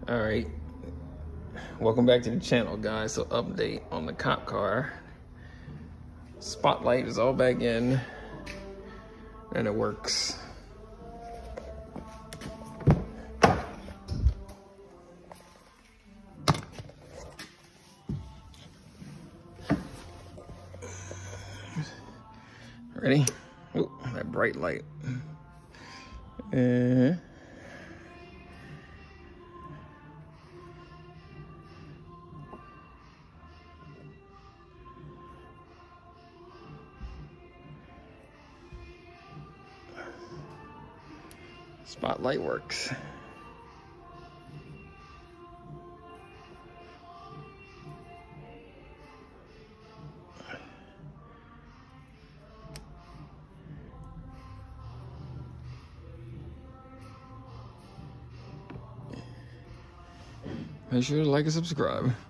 All right, welcome back to the channel, guys. So update on the cop car. Spotlight is all back in and it works. Ready? Oh, that bright light. Spotlight works. Make sure to like and subscribe.